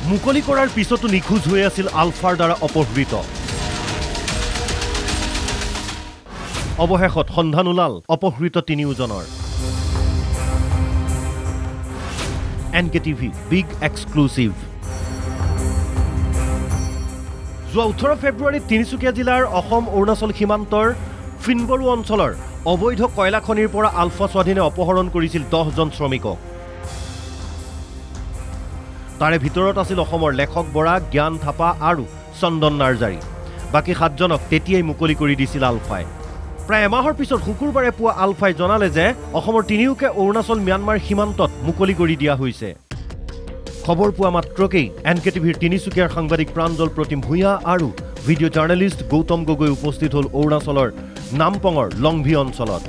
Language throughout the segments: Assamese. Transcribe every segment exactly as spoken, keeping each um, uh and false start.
মুকলি কৰাৰ পিছতো নিখোজ হৈ আছিল আলফাৰ দ্বাৰা অপহৃত অৱশেষত সন্ধান ওলাল অপহৃত তিনিওজনৰ N K T V big exclusive যোৱা ওঠৰ ফেব্ৰুৱাৰীত তিনিচুকীয়া জিলাৰ অসম অৰুণাচল সীমান্তৰ ফিনবৰু অঞ্চলৰ অবৈধ কয়লা খনিৰ পৰা আলফা স্বাধীনে অপহৰণ কৰিছিল দহজন শ্ৰমিকক তাৰে ভিতৰত আছিল অসমৰ লেখক বৰা জ্ঞান থাপা আৰু চন্দন নাৰ্জাৰী বাকি সাতজনক তেতিয়াই মুকলি কৰি দিছিল আলফাই প্ৰায় এমাহৰ পিছত শুকুৰবাৰে পুৱা আলফাই জনালে যে অসমৰ তিনিওকে অৰুণাচল ম্যানমাৰ সীমান্তত মুকলি কৰি দিয়া হৈছে খবৰ পোৱা মাত্ৰকেই N K T Vৰ তিনিচুকীয়াৰ সাংবাদিক প্ৰাঞ্জল প্ৰতিম ভূঞা আৰু ভিডিঅ' জাৰ্নেলিষ্ট গৌতম গগৈ উপস্থিত হ'ল অৰুণাচলৰ নামপঙৰ লংভি অঞ্চলত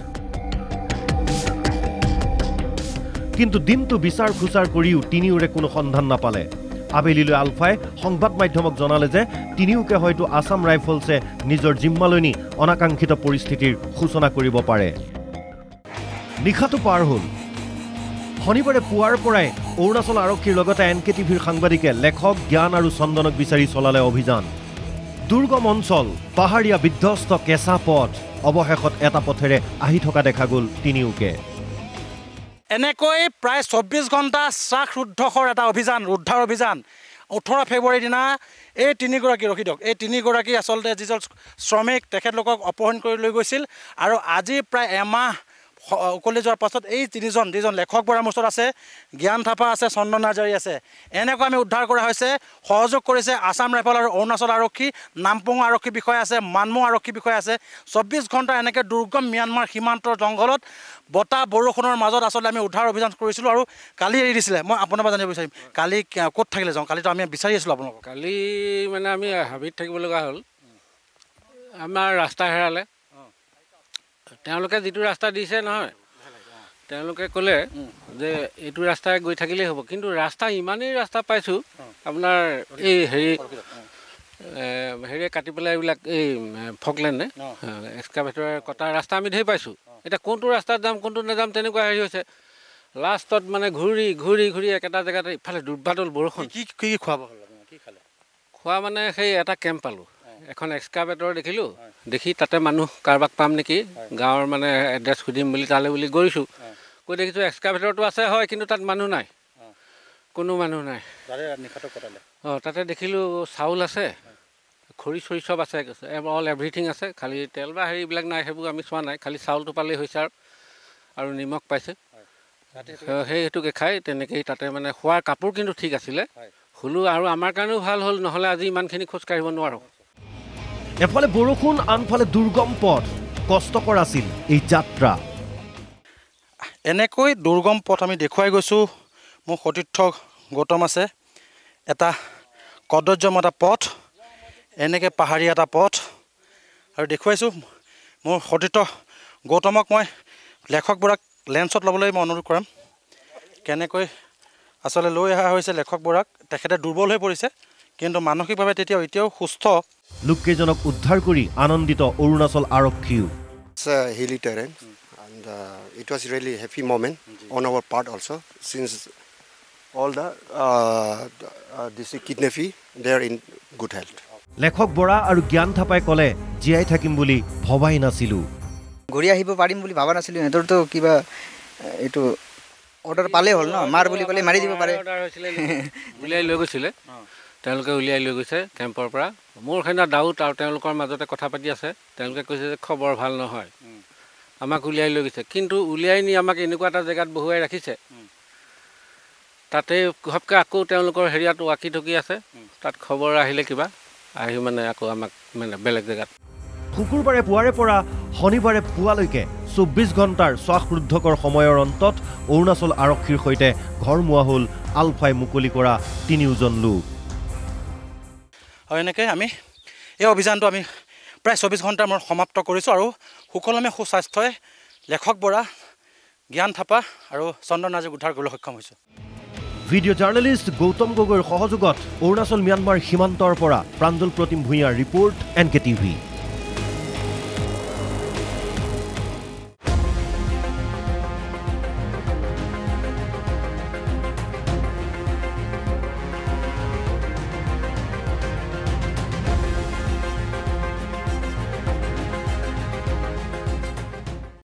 কিন্তু দিনটো বিচাৰ খুচাৰ কৰিও তিনিওৰে কোনো সন্ধান নাপালে আবেলিলৈ আলফাই সংবাদ মাধ্যমক জনালে যে তিনিওকে হয়তো আসাম ৰাইফলছে নিজৰ জিম্মালৈ নি অনাকাংক্ষিত পৰিস্থিতিৰ সূচনা কৰিব পাৰে নিশাটো পাৰ হ'ল শনিবাৰে পুৱাৰ পৰাই অৰুণাচল আৰক্ষীৰ লগতে N K T Vৰ সাংবাদিকে লেখক জ্ঞান আৰু চন্দনক বিচাৰি চলালে অভিযান দুৰ্গম অঞ্চল পাহাৰীয়া বিধ্বস্ত কেঁচা পথ অৱশেষত এটা পথেৰে আহি থকা দেখা গ'ল তিনিওকে এনেকৈ প্ৰায় চৌব্বিছ ঘণ্টা শ্বাস ৰুদ্ধকৰ এটা অভিযান উদ্ধাৰ অভিযান ওঠৰ ফেব্ৰুৱাৰীৰ দিনা এই তিনিগৰাকী ৰখি দিয়ক এই তিনিগৰাকী আচলতে যিজন শ্ৰমিক তেখেতলোকক অপহৰণ কৰি লৈ গৈছিল আৰু আজি প্ৰায় এমাহ উকলি যোৱাৰ পাছত এই তিনিজন যিজন লেখক বৰাৰ ওচৰত আছে জ্ঞান থাপা আছে চন্দন নাৰ্জাৰী আছে এনেকৈ আমি উদ্ধাৰ কৰা হৈছে সহযোগ কৰিছে আসাম ৰাইফল আৰু অৰুণাচল আৰক্ষী নামপং আৰক্ষী বিষয়া আছে মানমো আৰক্ষী বিষয়া আছে চৌব্বিছ ঘণ্টা এনেকৈ দুৰ্গম ম্যানমাৰ সীমান্তৰ জংঘলত বতাহ বৰষুণৰ মাজত আচলতে আমি উদ্ধাৰ অভিযান কৰিছিলোঁ আৰু কালি এৰি দিছিলে মই আপোনাৰ পৰা জানিব বিচাৰিম কালি ক'ত থাকিলে যাওঁ কালিতো আমি বিচাৰি আছিলোঁ আপোনালোকক কালি মানে আমি হাবিত থাকিব লগা হ'ল আমাৰ ৰাস্তা হেৰালে তেওঁলোকে যিটো ৰাস্তা দিছে নহয় তেওঁলোকে ক'লে যে এইটো ৰাস্তাই গৈ থাকিলেই হ'ব কিন্তু ৰাস্তা ইমানেই ৰাস্তা পাইছোঁ আপোনাৰ এই হেৰি হেৰিয়ে কাটি পেলাই এইবিলাক এই ফকলেণ্ডে এক্সকাভেটৰে কটা ৰাস্তা আমি ধেৰ পাইছোঁ এতিয়া কোনটো ৰাস্তাত যাম কোনটো নাযাম তেনেকুৱা হেৰি হৈছে লাষ্টত মানে ঘূৰি ঘূৰি ঘূৰি একেটা জেগাতে ইফালে দুৰ্বাদল বৰষুণ কি কি খোৱাব হ'ল কি খালে খোৱা মানে সেই এটা কেম্প পালোঁ এখন এক্সকাভেটৰ দেখিলোঁ দেখি তাতে মানুহ কাৰোবাক পাম নেকি গাঁৱৰ মানে এড্ৰেছ সুধিম বুলি তালৈ বুলি গৈছোঁ কৈ দেখিছোঁ এক্সকাভেটৰটো আছে হয় কিন্তু তাত মানুহ নাই কোনো মানুহ নাই অঁ তাতে দেখিলোঁ চাউল আছে খৰি চৰি চব আছে অল এভৰিথিং আছে খালি তেল বা হেৰিবিলাক নাই সেইবোৰ আমি চোৱা নাই খালি চাউলটো পালেই হৈছে আৰু আৰু নিমখ পাইছে সেইটোকে খাই তেনেকেই তাতে মানে খোৱাৰ কাপোৰ কিন্তু ঠিক আছিলে শুলোঁ আৰু আমাৰ কাৰণেও ভাল হ'ল নহ'লে আজি ইমানখিনি খোজ কাঢ়িব নোৱাৰোঁ এফালে বৰষুণ আনফালে দুৰ্গম পথ কষ্টকৰ আছিল এই যাত্ৰা এনেকৈ দুৰ্গম পথ আমি দেখুৱাই গৈছোঁ মোৰ সতীৰ্থ গৌতম আছে এটা কদৰ্যময় এটা পথ এনেকৈ পাহাৰীয়া এটা পথ আৰু দেখুৱাইছোঁ মোৰ সতীৰ্থ গৌতমক মই লেখক বৰাক লেন্সত ল'বলৈ মই অনুৰোধ কৰাম কেনেকৈ আচলতে লৈ অহা হৈছে লেখক বৰাক তেখেতে দুৰ্বল হৈ পৰিছে কিন্তু মানসিকভাৱে তেতিয়া এতিয়াও সুস্থ লোককেইজনক উদ্ধাৰ কৰি আনন্দিত Arunachal আৰক্ষীও It's a hilly terrain and uh, it was really a happy moment on our part also since all the uh, uh, this kidnappee they are in good health. লেখক বৰা আৰু জ্ঞান থাপাই ক'লে জীয়াই থাকিম বুলি ভবাই নাছিলোঁ ঘূৰি আহিব পাৰিম বুলি ভাবা নাছিলোঁ সিহঁতৰতো কিবা এইটো অৰ্ডাৰ পালে হ'ল ন মাৰ বুলি ক'লে মাৰি দিব পাৰে অৰ্ডাৰ হৈছিলে উলিয়াই লৈ গৈছিলে তেওঁলোকে উলিয়াই লৈ গৈছে কেম্পৰ পৰা মোৰ সেইদিনা ডাউট আৰু তেওঁলোকৰ মাজতে কথা পাতি আছে তেওঁলোকে কৈছে যে খবৰ ভাল নহয় আমাক উলিয়াই লৈ গৈছে কিন্তু উলিয়াই নি আমাক এনেকুৱা এটা জেগাত বহুৱাই ৰাখিছে তাতে ঘপকৈ আকৌ তেওঁলোকৰ হেৰিয়াটো আঁকি ঢকি আছে তাত খবৰ আহিলে কিবা আহি মানে আকৌ আমাক মানে বেলেগ জেগাত শুকুৰবাৰে পুৱাৰে পৰা শনিবাৰে পুৱালৈকে চৌব্বিছ ঘণ্টাৰ শ্বাসৰুদ্ধকৰ সময়ৰ অন্তত অৰুণাচল আৰক্ষীৰ সৈতে ঘৰমুৱা হ'ল আলফাই মুকলি কৰা তিনিওজন লোক আৰু এনেকৈ আমি এই অভিযানটো আমি প্ৰায় চৌব্বিছ ঘণ্টাৰ মূৰত সমাপ্ত কৰিছোঁ আৰু সুকলমে সুস্বাস্থ্যই লেখক বৰা জ্ঞান থাপা আৰু চন্দন নাৰ্জাৰীক উদ্ধাৰ কৰিবলৈ সক্ষম হৈছোঁ ভিডিঅ' জাৰ্নেলিষ্ট গৌতম গগৈৰ সহযোগত অৰুণাচল ম্যানমাৰ সীমান্তৰ পৰা প্ৰাঞ্জল প্ৰতিম ভূঞাৰ report N K T V